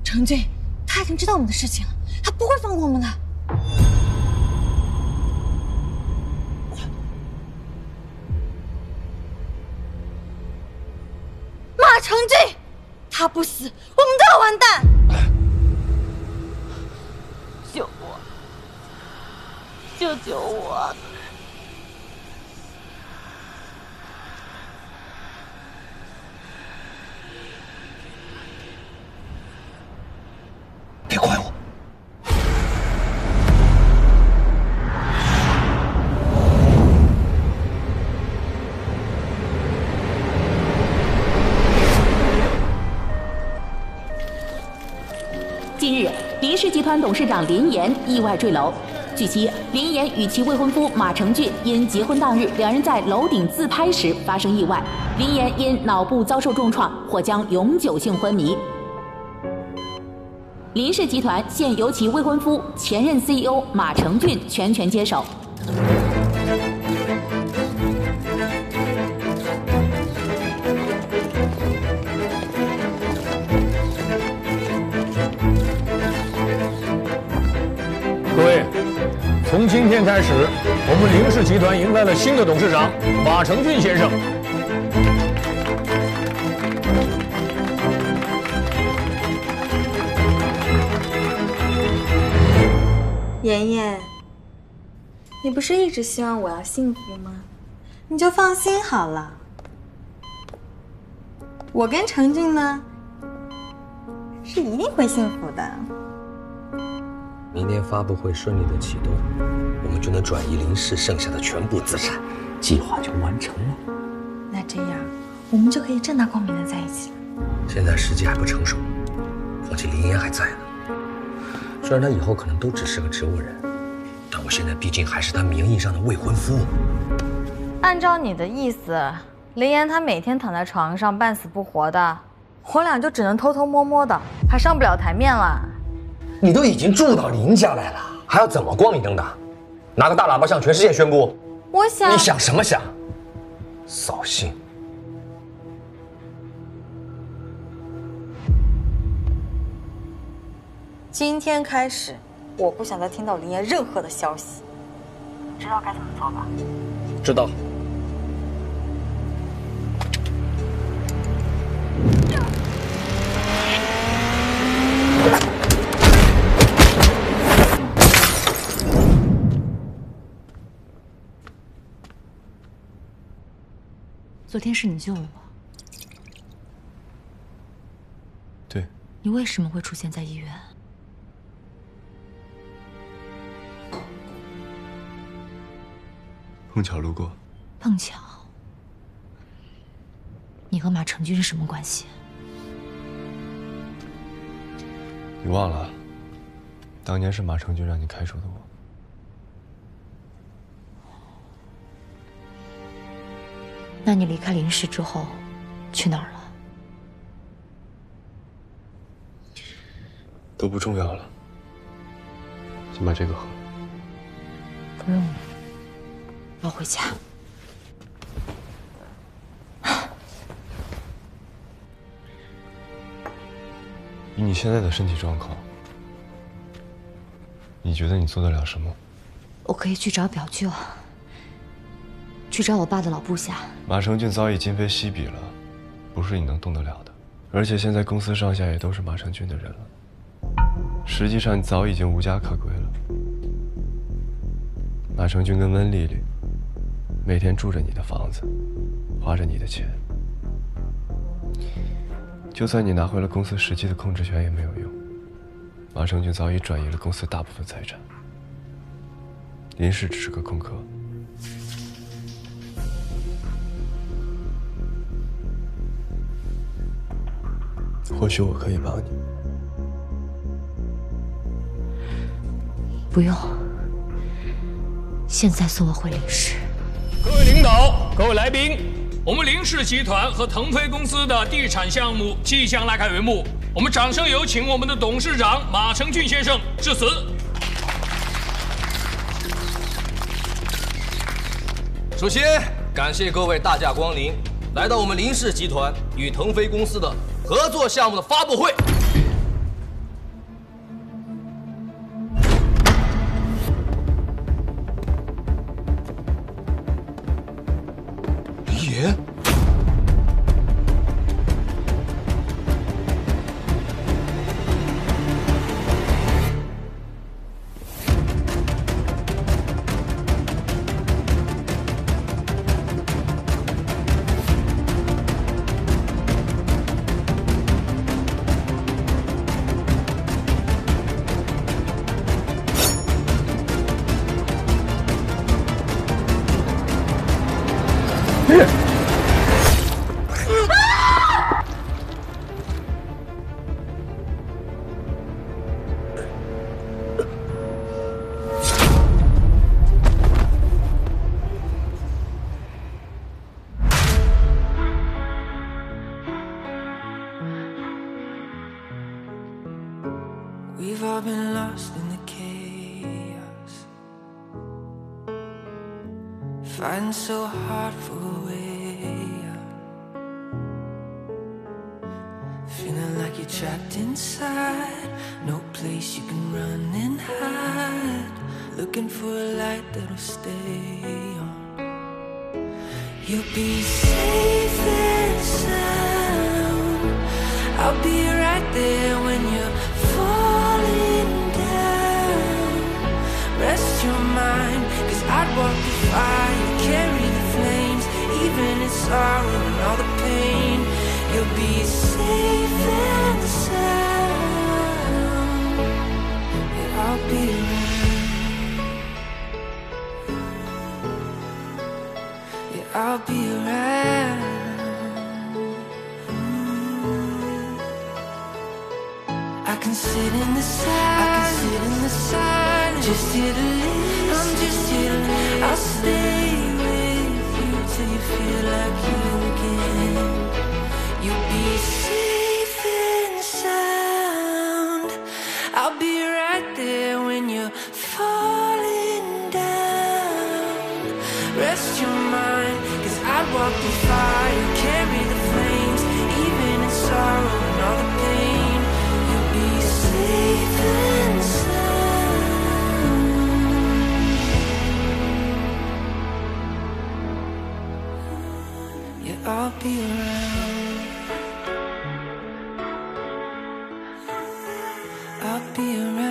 程俊，他已经知道我们的事情了，他不会放过我们的。马程俊，他不死，我们都要完蛋！ 救我！救救我！ 别怪我。 近日，林氏集团董事长林岩意外坠楼。据悉，林岩与其未婚夫马成俊因结婚当日两人在楼顶自拍时发生意外，林岩因脑部遭受重创，或将永久性昏迷。林氏集团现由其未婚夫、前任 CEO 马成俊全权接手。 各位，从今天开始，我们林氏集团迎来了新的董事长马成俊先生。 妍妍，你不是一直希望我要幸福吗？你就放心好了。我跟程俊呢，是一定会幸福的。 明天发布会顺利的启动，我们就能转移林氏剩下的全部资产，计划就完成了。 那这样，我们就可以正大光明的在一起了。 现在时机还不成熟，况且林岩还在呢。虽然他以后可能都只是个植物人，但我现在毕竟还是他名义上的未婚夫。 按照你的意思，林岩他每天躺在床上半死不活的，我俩就只能偷偷摸摸的，还上不了台面了。 你都已经住到林家来了，还要怎么光明正大？拿个大喇叭向全世界宣布？ 我想， 你想什么想？扫兴！ 今天开始，我不想再听到林岩任何的消息。知道该怎么做吧？ 知道。 昨天是你救了我。 对。 你为什么会出现在医院？ 碰巧路过。 碰巧？你和马成军是什么关系？ 你忘了，当年是马成军让你开除的我。 那你离开林氏之后，去哪儿了？ 都不重要了，先把这个喝了。 不用了，我要回家。 以你现在的身体状况，你觉得你做得了什么？ 我可以去找表舅，去找我爸的老部下。 马成俊早已今非昔比了，不是你能动得了的。而且现在公司上下也都是马成俊的人了，实际上你早已经无家可归了。马成俊跟温丽丽每天住着你的房子，花着你的钱。就算你拿回了公司实际的控制权也没有用，马成俊早已转移了公司大部分财产。林氏只是个空壳。或许我可以帮你。 不用，现在送我回林氏。 各位领导，各位来宾，我们林氏集团和腾飞公司的地产项目即将拉开帷幕，我们掌声有请我们的董事长马成俊先生致辞。 首先，感谢各位大驾光临，来到我们林氏集团与腾飞公司的合作项目的发布会。 We've all been lost in the chaos, fighting so hard for a way out, feeling like you're trapped inside, no place you can run and hide, looking for a light that'll stay on. You'll be safe and sound, I'll be right there when you're falling down. Rest your mind, 'cause I'd walk the fire, carry the flames, even in sorrow and all the pain. You'll be safe and sound, yeah, I'll be around, yeah, I'll be around. I can sit in the side, just here to listen. I'm just here to listen. I'll stay with you till you feel like you again. You'll be safe and sound, I'll be right there when you're falling down. Rest your mind, 'cause I'd walk the fire, carry the flames, even in sorrow and all the pain. Safe and sound, yeah, I'll be around, I'll be around.